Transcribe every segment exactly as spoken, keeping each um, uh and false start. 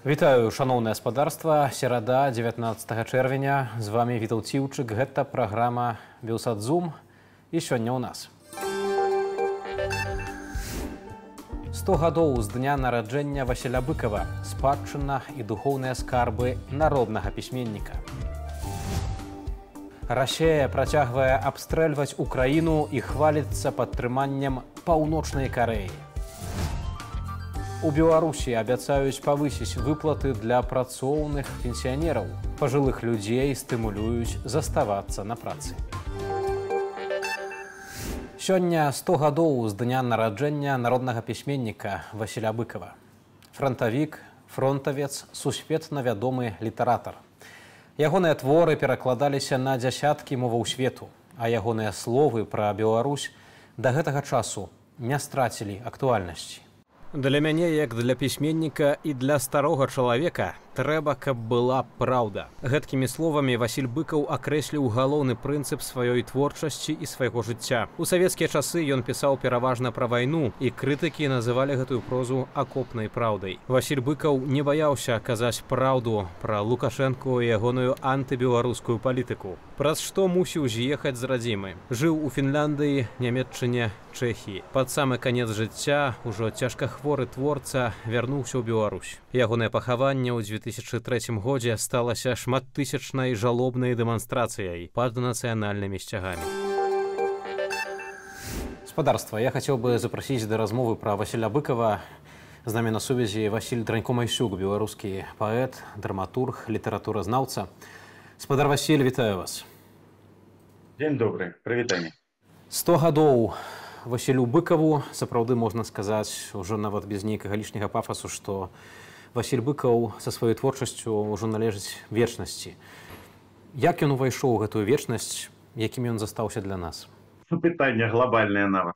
Вітаю, шаноўнае гаспадарства. Серада, дзевятнаццатага чэрвеня. З вами Вітаў Ціўчык. Гэта праграма «Белсадзум». І сёння ў нас. сто гадоў з дня нараджэння Васіля Быкава. Спадчына і духоўныя скарбы народнага пісьменніка. Расія працягвае абстрэльваць Украіну і хваліцца падтрыманнем Паўночнай Карэі. У Беларусі абяцаюць павысіць выплаты для працоўных пенсіянераў. Пажылых людзей стымулююць заставацца на працы. Сёння сто гадоў з дня нараджэння народнага пісьменніка Васіля Быкава. Франтавік, фронтавец, сусветна вядомы літаратар. Ягоныя творы перакладаліся на дзясяткі моваў свету, а ягоныя словы пра Беларусь да гэтага часу не страцілі актуальнасці. Для мяне, як для пісьменніка і для старога чалавека, трэба, каб была праўда. Гэткімі словамі Васіль Быкаў акрэсліў галоўны прынцып сваёй творчасці і свайго жыцця. У савецкія часы ён пісаў пераважна пра вайну, і крытыкі называлі гэтую прозу акопнай праўдай. Васіль Быкаў не баяўся казаць праўду пра Лукашэнку і ягоную антыбеларускую палітыку. Праз што мусіў з'ехаць з радзімы. Жыў у Фінляндыі, Нямецчыне, Чэхіі. Пад самы канец жыцця ўжо цяжкахворы творца вярнуўся ў Беларусь. Ягонае пахаванне ў две тысячы трэцім годзе сталася шматтысячнай жалобнай дэманстрацыяй пад нацыянальнымі сцягамі. Гаспадарства, я хацеў бы запрасіць да размовы пра Васіля Быкава. З намі на сувязі Васіль Дранько-Майсюк, беларускі паэт, драматург, літаратуразнаўца. Гаспадар Васіль, вітаю вас. Дзень добры, прывітанне. сто гадоў Васілю Быкаву, сапраўды можна сказаць, ужо нават без нейкага лішняга пафасу, што Васіль Быкаў са сваёй творчасцю ўжо належыць вечнасці. Як ён увайшоў у гэтую вечнасць, якім ён застаўся для нас? Пытанне глобальнае нават.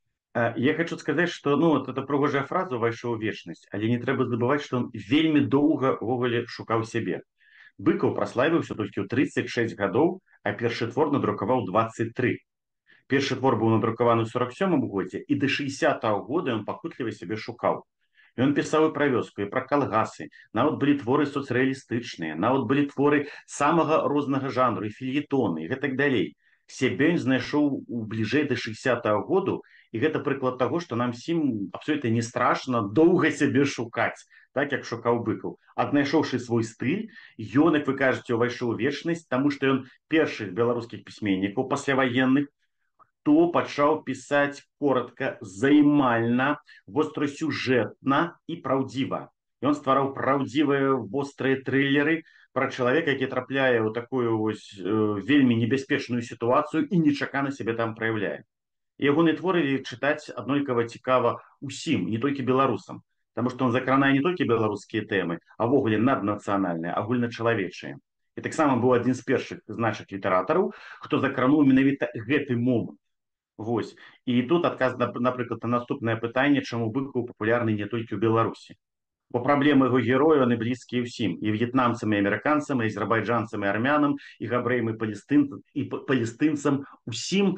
Я хочу сказаць, што ну, вот эта прыгожая фраза «увайшоў у вечнасць», але не трэба забываць, што ён вельмі доўга ўвогуле шукаў сябе. Быкаў праславіўся толькі ў трыццаць шэсць гадоў, а першы твор надрукаваў дваццаць тры. Першы твор быў надрукаваны ў сорок сёмым годзе, і да шэсцятага года ён пакутліва сябе шукаў. Ён пісаў і пра вёску, і пра калгасы, нават былі творы соцрэалістычныя, нават былі творы самага рознага жанру, і фельетоны, і гэтак далей. Сябе ён знайшоў у бліжэй да шэсцятага году, і гэта прыклад таго, што нам сім абсолютна не страшна доўга сябе шукаць, так як шукаў Быкаў. Аднайшоўшы свой стыль, ён, як вы кажаце, увайшоў у вечнасць, таму што ён першы з беларускіх пісьменнікаў пасляваенных, хто пачаў пісаць коротка, займальна, вострасюжэтна і праўдзіва. Ён ствараў праўдзівыя вострыя трылеры пра чалавека, які трапляе ў такую вось э, вельмі небяспечную сітуацыю і нечакана сябе там праяўляе. Ягоныя творы чытаць аднолькава цікава усім, не толькі беларусам, таму што ён закранае не толькі беларускія тэмы, а ўвогуле наднацыянальныя, агульначалавечыя. І таксама быў адзін з першых значных літаратараў, хто закрануў менавіта гэты момант. Вось. І тут адказ, напрыклад, на наступнае пытанне, чаму Быкаў папулярны не толькі ў Беларусі. Бо праблемы яго герояў, яны блізкія ўсім. І в'етнамцам, і амерыканцам, і азербайджанцам, і армянам, і габрэям, і палестын, і палестынцам, усім,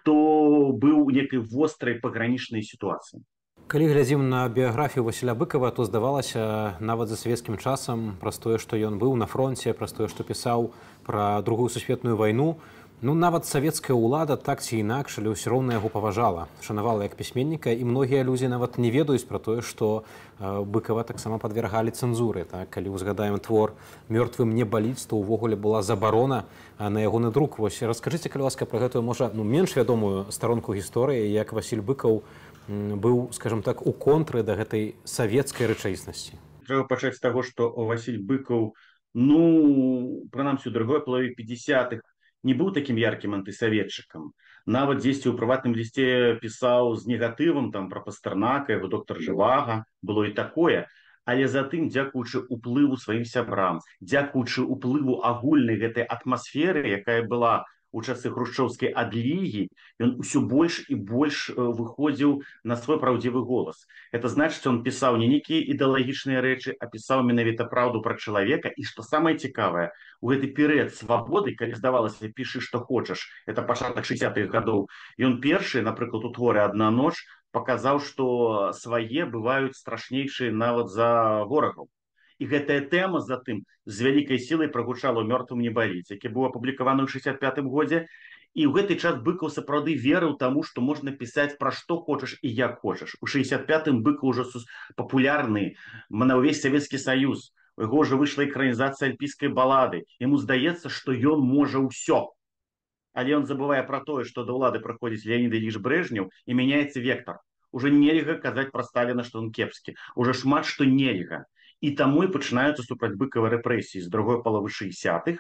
хто быў у некай вострай пагранічнай сітуацыі. Калі глядзім на біяграфію Васіля Быкава, то здавалася нават за савецкім часам праз тое, што ён быў на фронце, праз тое, што пісаў пра другую сусветную вайну, ну, нават савецкая ўлада так ці інакш, але ўсё роўна яго паважала, шанавала як пісьменніка, і многія людзі нават не ведаюць пра тое, што э, Быкава таксама падвяргалі цэнзуры. Так? Калі узгадаем твор «Мёртвым не баліць», то ўвогуле была забарона на ягоны друк. Вось раскажыце, калі ласка, пра гэтую, можа, ну, менш вядомую старонку гісторыі, як Васіль Быкаў быў, скажем так, у контры да гэтай савецкай рэчаіснасці. Трэба пачаць з таго, што Васіль Быкаў, ну, прынамсі, у другой палове пятидесятых не быў такім яркім антысаветчыкам. Нават дзесьці ў прыватным лісце пісаў з негатывам там пра Пастэрнака, яго доктар Жывага, было і такое. Але затым, дзякуючы уплыву сваім сябрам, дзякуючы уплыву агульнай гэтай атмасферы, якая была у часы хрушчоўскай адлігі, ён усё больш і больш выходзіў на свой праўдзівы голас. Это значыць, он пісаў не нейкія ідэалагічныя рэчы, а пісаў менавіта праўду пра чалавека. І што самае цікавае, у гэты перыяд свабоды, калі здавалася, пішы, што хочаш, это пачатак шэсцятых гадоў, ён першы, напрыклад, у творы «Адна ноч» паказаў, што свае бываюць страшнейшыя нават за ворагаў. І гэтая тэма затым з вялікай сілай прагучала ў мёртвым не баліць, які быў апублікаваны ў шэсцьдзесят пятым годзе. І ў гэты час Быкаў сапраўды верыў таму, што можна пісаць пра што хочаш і як хочаш. У шэсцьдесят пятым Быкаў ужо папулярны на ўвесь Савецкі Саюз. У яго ўжо выйшла экранізацыя альпійскай балады. Яму здаецца, што ён можа ўсё. Але ён забывае пра тое, што да ўлады прыходзіць Леонід Ільіч Брэжнеў і мяняецца вектар. Уже нельга казаць пра Сталіна, што ён кепскі. Уже шмат што нельга. І таму і пачынаюцца супраць Быкава рэпрэсіі з другой паловы шэсцідзятых.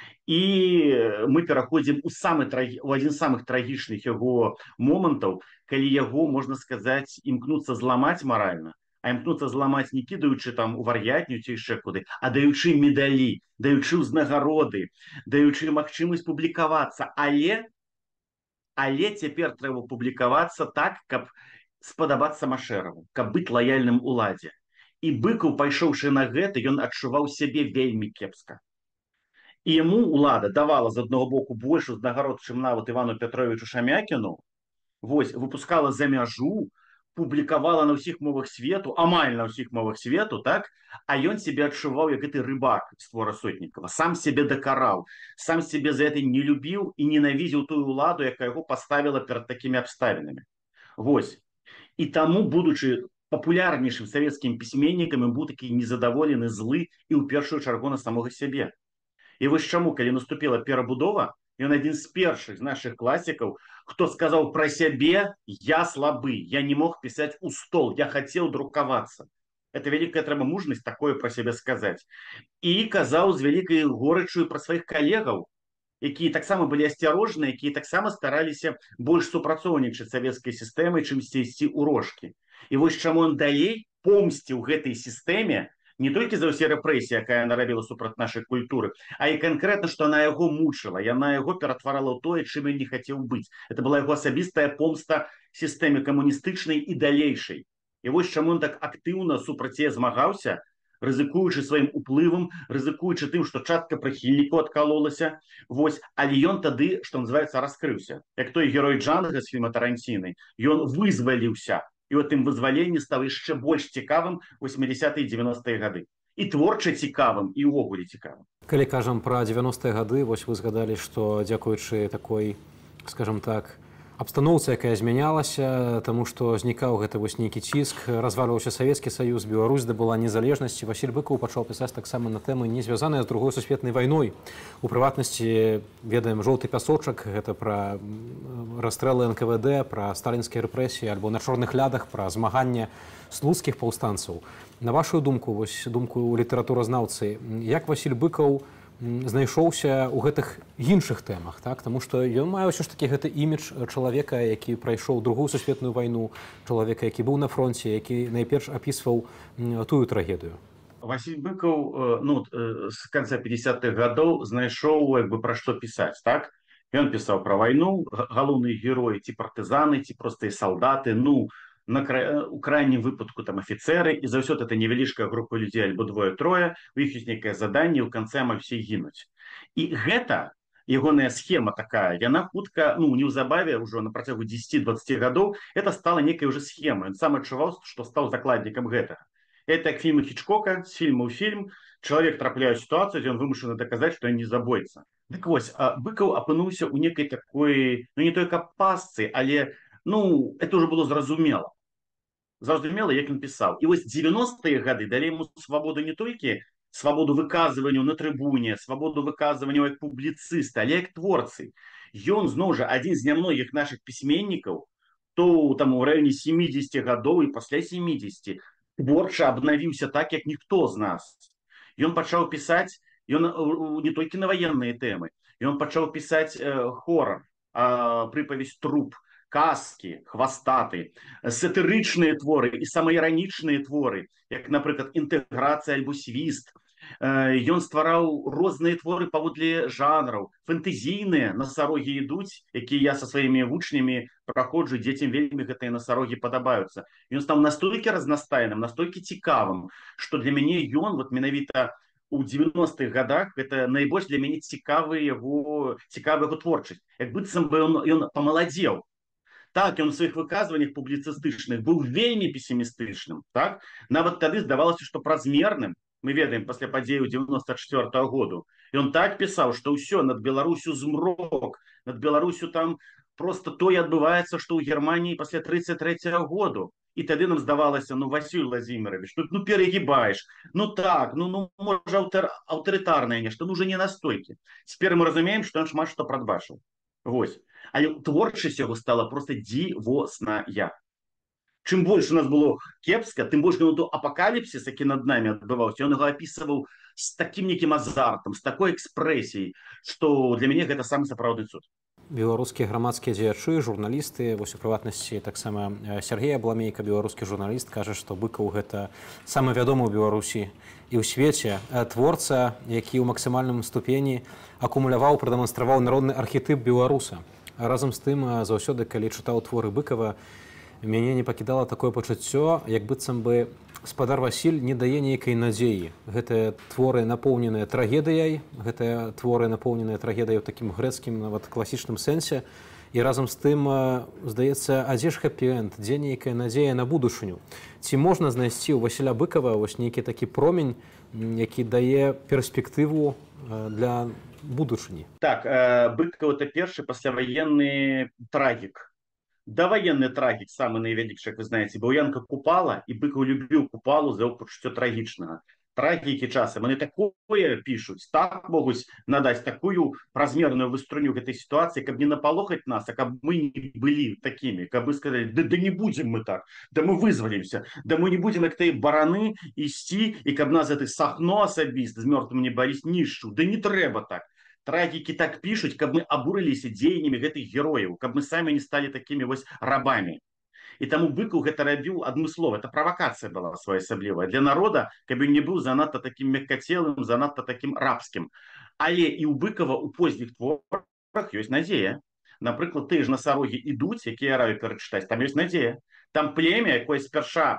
І мы пераходзім у самы у адзін з самых трагічных яго момантаў, калі яго, можна сказаць, імкнуцца зламаць маральна, а імкнуцца зламаць не кідаючы там у вар'ятню ці яшчэ куды, а даючы медалі, даючы ўзнагароды, даючы магчымасць публікавацца. Але, але цяпер трэба публікавацца так, каб спадабацца Машэраву, каб быць лаяльным уладзе. І Быкаў, пайшоўшы на гэта, ён адчуваў сябе вельмі кепска. І яму ўлада давала з аднаго боку больш узнагарод, чым нават Івану Пятровичу Шамякіну, вось, выпускала за мяжу, публікавала на ўсіх мовах свету, амаль на ўсіх мовах свету, так? А ён себе адчуваў, як гэты рыбак з твора Сотнікава, сам себе дакараў, сам себе за гэта не любіў і ненавідзеў тую ўладу, якая яго паставіла перад такімі абставінамі. Вось. І таму, будучы папулярнейшым савецкім пісьменнікам, ён быў такі незадаволены, злы і ў першую чаргу на самога сябе. І вось чаму, калі наступила перабудова, ён адзін з першых з нашых класікаў, хто сказаў пра сябе: я слабы, я не мог пісаць у стол, я хацеў друкавацца. Это вялікая трэба мужнасць такое пра сябе сказаць. І казаў з вялікай горычаю пра сваіх калегаў, якія таксама былі асцярожныя, якія таксама стараліся больш супрацоўнічаць савецкай сістэмай, чымсьці ісці ў рожкі. І вось чаму ён далей помсціў гэтай сістэме, не толькі за ўсе рэпрэсіі, якая яна рабіла супраць нашай культуры, а і канкрэтна, што яна яго мучыла, яна яго ператварала ў тое, чым ён не хацеў быць. Это была яго асабістая помста сістэме камуністычнай і далейшай. І вось чаму ён так актыўна супраць яе змагаўся, рызыкуючы сваім уплывам, рызыкуючы тым, што частка прыхільнікаў адкалолася. Вось, але ён тады, што называецца, раскрыўся. Як той герой Джанга з фільма Таранціны, ён вызваліўся. І ў тым вызваленні стаў яшчэ больш цікавым восьмідзесятыя і дзевяностыя гады. І творча цікавым, і ўвогуле цікавым. Калі кажам пра дзевяностыя гады, вось вы згадалі, што дзякуючы такой, скажам так, абстаноўцы, якая змянялася, таму што знікаў гэты вось нейкі ціск, развальваўся Савецкі Саюз, Беларусь здабыла незалежнасць, Васіль Быкаў пачаў пісаць таксама на тэмы, не звязаныя з другой сусветнай вайной. У прыватнасці ведаем жоўты пясочак, гэта пра расстрэлы эн ка вэ дэ, пра сталінскія рэпрэсіі, альбо на чорных лядах, пра змаганне слуцкіх паўстанцаў. На вашу думку, вось думку літаратуразнаўцы, як Васіль Быкаў знайшоўся ў гэтых іншых тэмах, так? Таму што ён мае ўсё ж такі гэты імідж чалавека, які прайшоў другую сусветную вайну, чалавека, які быў на фронце, які найперш апісваў тую трагедыю. Васіль Быкаў, ну, з канца пятидесятых гадоў знайшоў, як бы, пра што пісаць, так? Ён пісаў пра вайну, галоўныя героі, ці партызаны, ці простыя салдаты, ну, на кра... у крайнім выпадку там афіцеры, і заўсёды это невялічкая група людзей альбо двое-трое, у іх ёсць нейкае заданне, ў канцы амаль все гінуць. І гэта, ягоная схема такая, яна хутка, ну, неўзабаве, ўжо на працягу дзесяці-дваццаці гадоў, это стала нейкай уже схемай. Ён сам адчуваў, што стаў закладнікам гэтага. Это як фільмы Хічкока, з фільма ў фільм, чалавек трапляе ў сітуацыю, дзе ён вымушаны даказаць, што ён не забойца. Дык вось, Быкаў апынуўся ў некай такой, ну, не той каб пастцы, але, ну, это уже было зразумела. Зразумела, як ён пісаў. І вось дзевяностыя гады далі яму свабоду не толькі свабоду выказванняў на трыбуне, свабоду выказванняў як публіцыста, але як творцы. Ён, зноў жа, адзін з нямногіх нашых пісьменнікаў, то там у раёне сямідзесяці гадоў і пасля сямідзесяці творча абнавіўся так, як ніхто з нас. Ён пачаў пісаць, ён не толькі на ваенныя тэмы, ён пачаў пісаць хорар, прыпавесць труп, казкі, хвастаты, сатырычныя творы і самаіранічныя творы, як, напрыклад, інтэграцыя альбо свіст. Ён ствараў розныя творы паводле жанраў, фэнтэзійныя насарогі ідуць, якія я са сваімі вучнямі праходжу, дзецям вельмі гэтыя насарогі падабаюцца. Ён стаў настолькі разнастайным, настолькі цікавым, што для мяне ён, вот менавіта у дзевяностых гадах, гэта найбольш для мяне цікавая яго, цікавая яго творчасць. Як быццам бы ён, ён памаладзеў. Так, ён у сваіх выказваннях публіцыстычных быў вельмі песімістычным, так? Нават тады здавалася, што празмерным. мы ведаем пасля падзеяў девяносто четвёртого году. И он так писал, что все, над Беларусью змрок, над Беларусью там просто тое адбываецца, што ў Германии пасля тридцать третьего году. И тогда нам здавалася, ну, Василий Владимирович, ну, ну перегибаешь, ну так, ну, ну может аўтар, аўтарытарнае нешта, ну уже не настолькі. Теперь мы разумеем, что он шмат што прадбачыў. Вось. Але творчасць яго стала просто дзівосная. Чым больше у нас было кепска, тым больше ну, апокалипсис, які над нами адбываўся, он его описывал с таким неким азартом, с такой экспрессией, что для мяне гэта самы сапраўдны цуд. Беларускія грамадскія дзеячы, журналісты, вось у прыватнасці таксама Сергей Абламейка, беларускі журналіст, кажа, што Быкаў гэта самы вядомы ў Беларусі і ў свеце творца, які ў максімальным ступені акумуляваў, прадэманстраваў народны архетып беларуса. Разам з тым, заўсёды, калі чытаў творы Быкава, мяне не пакідала такое пачуццё, як быццам бы спадар Васіль не дае нейкай надзеі. Гэтыя творы напоўненыя трагедыяй, гэтыя творы напоўненыя трагедыяй у такім грэцкім, нават класічным сэнсе. І разам з тым, здаецца, а дзе ж хэпі-энд, дзе нейкая надзея на будучыню? Ці можна знайсці ў Васіля Быкава вось нейкі такі промень, які дае перспектыву для будучыні? Так, Быкаў — это першы пасляваенны трагік. Даваенны трагік, самы найвялікшы, як вы знаеце, бо Янка Купала, і Быкаў любіў Купалу за пачуццё трагічнага. Трагікі часам, яны такое пішуць, так могуць надаць такую празмерную выструню гэтай сітуацыі, каб не напалохаць нас, а каб мы не былі такімі, каб мы сказалі, да, да не будзем мы так, да мы вызвалімся, да мы не будзем як тыя бараны ісці, і каб нас гэты Сахно асабіст з мёртвым не баліць нішчу, да не трэба так. Трагікі так пишут, каб мы абурыліся дзеяннямі гэтых герояў, каб мы самі не стали такими вось рабамі. І таму Быкаў гэта рабіў адмыслова. Это правакацыя была своеасаблівая для народа, каб ён не быў занадта таким мяккацелым, занадта таким рабскім. Але і ў Быкава у позніх творах ёсць надзея. Напрыклад, тыя ж насарогі ідуць, якія я раю перачытаць, там ёсць надзея. Там племя, якое спярша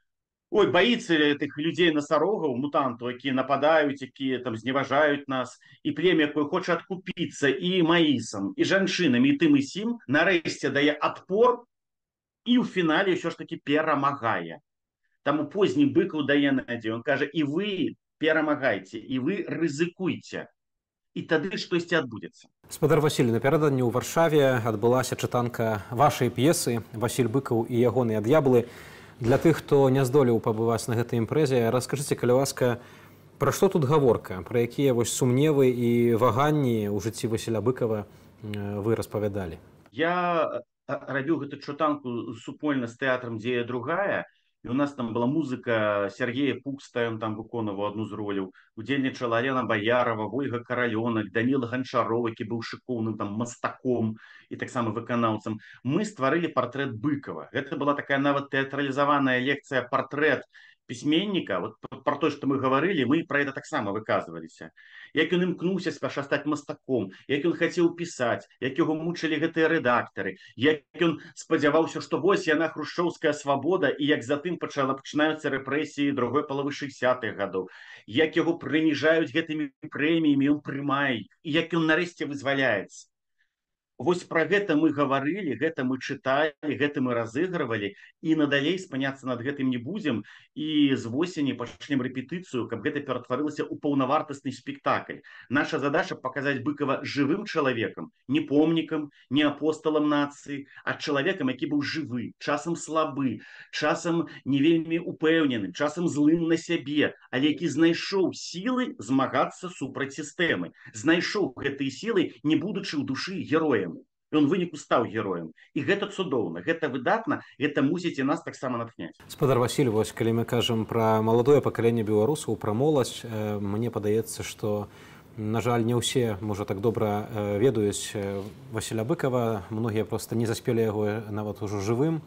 ой, боится этих людей-носорогов, мутантов, якія нападают, якія там зневажают нас, и племя, якое хочет откупиться и маисом, и жанчынами, и тым, и сим, нарэшце дае отпор, и в финале все ж таки перамагае. Таму позні Быкаў дае надзею. Он кажа, и вы перамагайце, и вы рызыкуйце. І тады штосьці адбудзецца. Спадар Васіль, напярэдадні ў Варшаве адбылася чытанка вашай п'есы «Васіль Быкаў і ягоныя д'яблы». Для тых, хто не здолеў пабываць на гэтай імпрэзе, раскажыце, калі ласка, пра што тут гаворка, пра якія вось сумневы і ваганні ў жыцці Васіля Быкава вы распавядалі? Я рабіў гэту чытанку супольна з тэатрам «Дзея другая», і у нас там была музыка Сергея Пукста, ён там выконваў адну з роляў, удзельнічала Алена Баярова, Вольга Каралёнак, Даніла Ганчаров, які быў шыкоўным там мастаком і таксама выканаўцам. Мы стварылі партрэт Быкава. Гэта была такая нават тэатралізаваная лекцыя партрэт пісьменніка. Вот про то, што мы гаварылі, мы пра гэта таксама выказваліся. Як ён імкнуўся спярша стаць мастаком, як ён хацеў пісаць, як яго мучылі гэтыя рэдактары, як ён спадзяваўся, што вось яна хрушчоўская свабода, і як затым пачала пачынаюцца рэпрэсіі другой паловы шэсцідзятых гадоў, як яго прыніжаюць гэтымі прэміямі, ён прымае, і як ён нарэшце вызваляецца. Вось пра гэта мы гаварылі, гэта мы чыталі, гэта мы разыгрывалі, і надалей спыняцца над гэтым не будзем, і з восені пачнем рэпетыцыю, каб гэта ператварылася ў паўнавартасны спектакль. Наша задача паказаць Быкава жывым чалавекам, не помнікам, не апосталам нацыі, а чалавекам, які быў жывы, часам слабы, часам не вельмі упэўненым, часам злым на сябе, але які знайшоў сілы змагацца супраць сістэмы, знайшоў гэтыя сілы, не будучы ў душы героем. Ён выніку стаў героем. І гэта цудоўна, гэта выдатна, гэта мусіць і нас таксама натхняць. Спадар Васіль, вось калі мы кажам пра маладое пакаленне беларусаў, пра моладзь, мне падаецца, што, на жаль, не ўсе, можа, так добра ведаюць Васіля Быкава, многія проста не заспелі яго нават ужо жывым.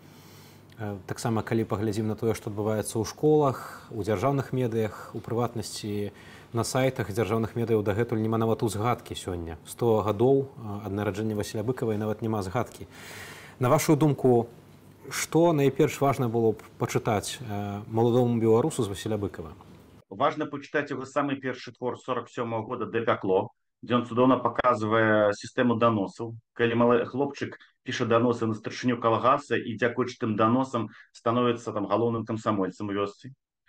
Таксама, калі паглядзім на тое, што адбываецца ў школах, у дзяржаўных медыях, у прыватнасці, на сайтах дзяржаўных медыяў дагэтуль няма нават узгадкі сёння. сто гадоў ад нараджэння Васіля Быкава і нават няма згадкі. На вашу думку, што найперш важна было б пачытаць маладому беларусу з Васіля Быкава? Важна пачытаць яго самы першы твор сорок сёмага года «Дапякло», дзе ён цудоўна паказвае сістэму даносаў. Калі малы хлопчык піша даносы на старшыню калгаса і дзякуючы тым даносам становіцца там галоўным камсамольцам у вёсцы.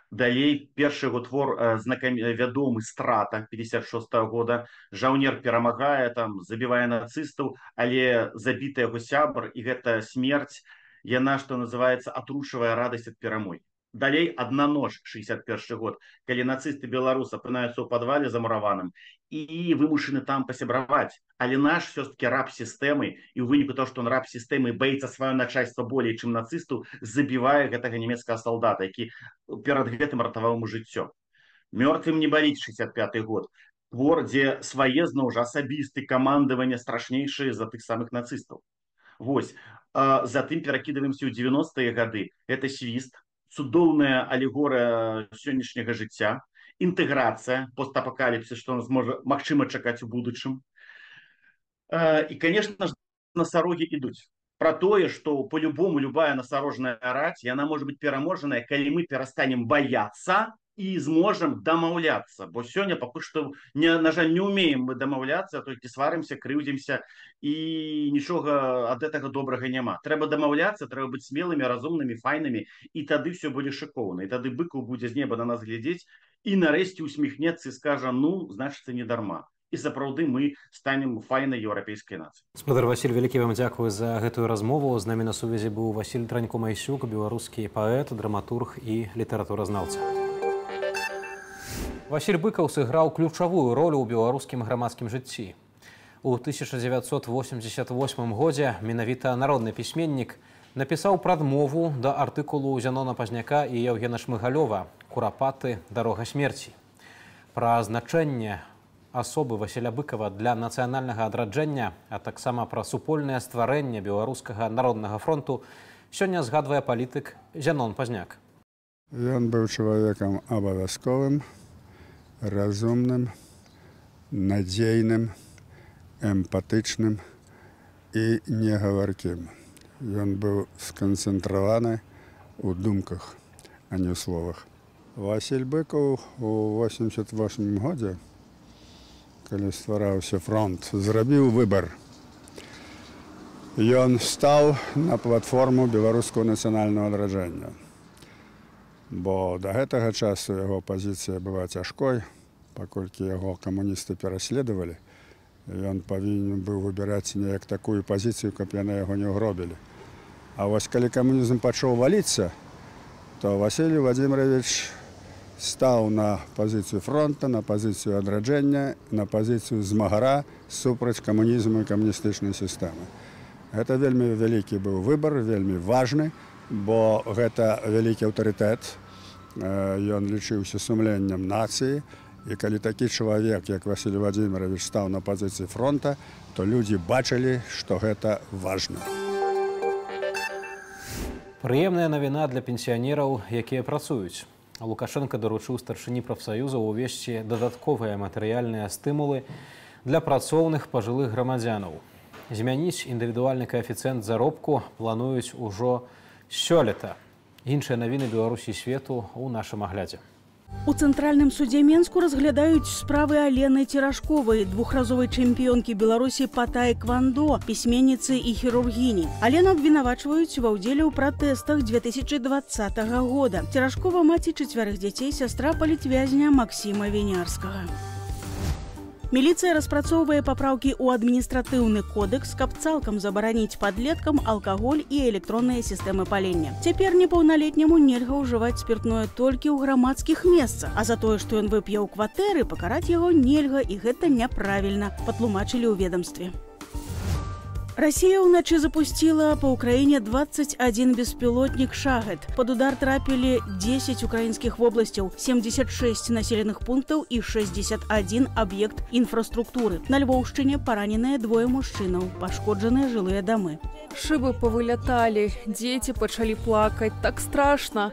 Далей першы яго твор вядомы «Страта» пятьдесят шостого года. Жаўнер перамагае, там забівае нацыстаў, але забіты яго сябр, і гэта смерць, яна, што называецца, атрушвае радасць ад перамогі. Далей «Одна нож» шестьдесят первый год, калі нацысты беларусы апынаюцца ў падвале замураваным і вымушаны там пасябраваць. Але наш все-таки раб сістэмы, і ў выніку того, што он раб сістэмы, баіцца сваё начальство болей, чым нацыстаў, забівае гэтага нямецкага салдата, які перад гэтым ратаваў ему жыццё. «Мёртвым не баліць» шестьдесят пятый год. Твор, дзе свае, зноў жа, асабісты камандаванне страшнейшыя за тых самых нацыстаў. Вось. А затым перакідваемся ў девяностые гады. Это «Свіст», цудоўная алегорыя сённяшняга жыцця, інтэграцыя, постапакаліпсіс, што нас можа магчыма чакаць у будучым. І, конечно ж, насарогі ідуць. Пра тое, што по-любому любая насарожная раць, яна можа быць пераможаная, калі мы перастанем баяцца і зможам дамаўляцца. Бо сёння пакуль што, на жаль, не ўмеем мы дамаўляцца, толькі сварымся, крыўдзімся, і нічога ад гэтага добрага няма. Трэба дамаўляцца, трэба быць смелымі, разумнымі, файнымі, і тады все будзе шыкоўна. І тады Быкаў будзе з неба на нас глядзець і нарэшце усміхнецца і скажа: ну, значыцца, не дарма. І сапраўды мы станем файнай еўрапейскай нацыяй. Спадар Васіль, вялікі вам дзякую за гэтую размову. З намі на сувязі быў Васіль Транько-Майсюк, беларускі паэт, драматург і літаратуразнаўца. Васіль Быкаў сыграў ключавую ролю ў беларускім грамадскім жыцці. У тысяча дзевяцьсот восемьдесят восьмым годзе менавіта народны пісьменнік напісаў прадмову да артыкулу Зянона Пазняка і Яўгена Шмыгалёва «Курапаты. Дарога смерці». Пра значэнне асобы Васіля Быкава для нацыянальнага адраджэння, а таксама пра супольнае стварэнне беларускага народнага фронту сёння згадвае палітык Зянон Пазняк. Ён быў чалавекам абавязковым, разумным, надзейным, эмпатычным і негаваркім. Ён быў сканцэнтраваны ў думках, а не ў словах. Васіль Быкаў у восемьдесят восьмым годзе, калі ствараўся фронт, зрабіў выбар. Ён стаў на платформу беларускага нацыянальнага адраджэння. Бо да гэтага часу яго пазіцыя была цяжкой, паколькі яго камуністы пераследавалі. Ён павінен быў выбіраць неяк такую пазіцыю, каб яны яго не ўгробілі. А вось калі камунізм пачаў валіцца, то Васіль Владимирович стаў на пазіцыю фронта, на пазіцыю адраджэння, на пазіцыю змагара супраць камунізму і камуністычнай сістэмы. Гэта вельмі вялікі быў выбар, вельмі важны, бо гэта вялікі аўтарытэт. Ён лічыўся сумленнем нацыі. І калі такі чалавек, як Васіль Владимирович, стаў на пазіцыі фронта, то людзі бачылі, што гэта важна. Прыемная навіна для пенсіянераў, якія працуюць. Лукашенко даручыў старшыні прафсаюзаў увесці дадатковыя матэрыяльныя стымулы для працоўных пажылых грамадзянаў. Змяніць індывідуальны каэфіцыент заробку плануюць ужо сёлета. Іншыя навіны Беларусі і свету ў нашым аглядзе. У Цэнтральным судзе Менску разглядаюць справы Алены Церашковай, двухразовай чэмпіёнкі Беларусі па таэквандо, пісьменніцы і хірургіні. Алену абвінавачваюць ва ўдзеле ў пратэстах две тысячи двадцатого года. Церашкова – маці чацвярых дзяцей, сястра палітвязня Максіма Вінярскага. Міліцыя распрацоўвае папраўкі ў адміністратыўны кодекс, каб цалкам забараніць падлеткам алкаголь і электронныя сістэмы палення. Цяпер непаўналетняму нельга ўжываць спіртное толькі ў грамадскіх месцах, а за тое, што ён вып'е ў кватэры, пакараць яго нельга, і гэта няправільна, патлумачылі ў ведамстве. Россия ўначы запустила по Украине двадцать один беспилотник «Шахед». Под удар трапили десять украинских областей, семьдесят шесть населенных пунктов и шестьдесят один объект инфраструктуры. На Львовщине пораненные двое мужчинов, пошкодженные жилые домы. Шибы повылетали, дети почали плакать, так страшно.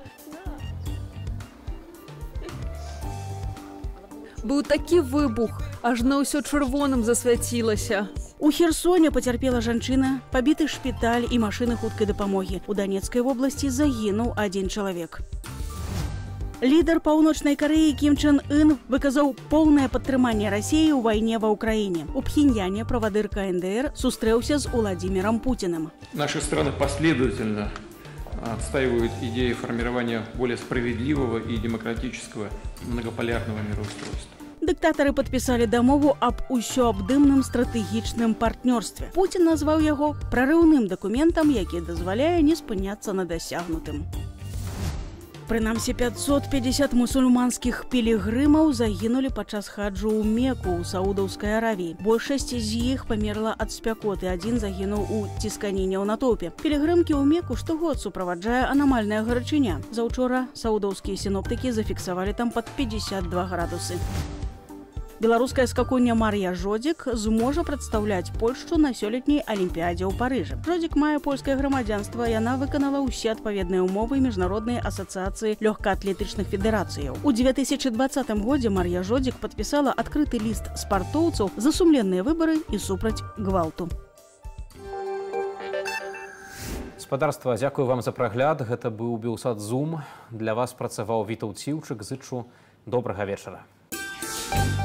Был такі выбух, аж на ўсё чырвоным засвяцілася. У Херсоне потерпела жанчына, побиты шпіталь і машины хуткай дапамогі. У Донецкой области загинул один человек. Лідар Паўночнай Кореі Кім Чен Ын выказаў поўнае падтрыманне России ў вайне ва Украине. У Пхеньяне правадыр ка эн дэ эр сустрэўся з Владимиром Путиным. Наши страны последовательно отстаивают идеи формирования более справедливого и демократического многополярного мироустройства. Дыктатары падпісалі дамову аб усёабдымным стратэгічным партнёрстве. Пуцін назваў яго прарыўным дакументам, які дазваляе не спыняцца на дасягнутым. Прынамсі пятьсот пятьдесят мусульманскіх пілігрымаў загінулі падчас хаджу ў Меку ў Саудаўскай Аравіі. Большасць з іх памерла ад спякоты, адзін загінуў у цісканіне ў натоўпе. Пілігрымкі ў Меку штогод суправаджае анамальная гарачыня. Заўчора саудаўскія сіноптыкі зафіксавалі там пад пятьдесят два градусы. Беларуская скакунья Мар'я Жодзік зможа прадстаўляць Польшчу на сёлетняй алімпіядзе ў Парыжы. Жодзік мае польскае грамадзянства, яна выканала ўсе адпаведныя ўмовы міжнароднай асацыяцыі лёгкаатлетычных федэрацыяў. У две тысячи двадцатым годзе Мар'я Жодзік падпісала адкрыты ліст спартоўцаў за сумленныя выбары і супраць гвалту. Спадарства, дзякую вам за прагляд. Гэта быў Белсат-Зум. Для вас працаваў Вітаў Ціўчык. Зычу добрага вечара.